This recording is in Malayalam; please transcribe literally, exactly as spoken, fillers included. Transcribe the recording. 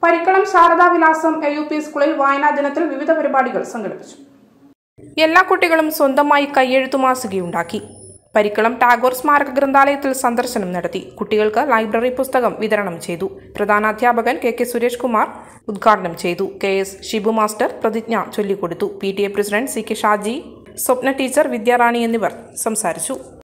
പരിക്കളം ശാരദാ വിലാസം എ യു പി സ്കൂളിൽ വായനാ ദിനത്തിൽ വിവിധ പരിപാടികൾ സംഘടിപ്പിച്ചു. എല്ലാ കുട്ടികളും സ്വന്തമായി കയ്യെഴുത്തു മാസികയുണ്ടാക്കി. പരിക്കളം ടാഗോർ സ്മാരക ഗ്രന്ഥാലയത്തിൽ സന്ദർശനം നടത്തി. കുട്ടികൾക്ക് ലൈബ്രറി പുസ്തകം വിതരണം ചെയ്തു. പ്രധാനാധ്യാപകൻ കെ കെ സുരേഷ് കുമാർ ഉദ്ഘാടനം ചെയ്തു. കെ എസ് ഷിബു മാസ്റ്റർ പ്രതിജ്ഞ ചൊല്ലിക്കൊടുത്തു. P T A president C K Shaji, Swapna teacher, Vidyarani എന്നിവർ സംസാരിച്ചു.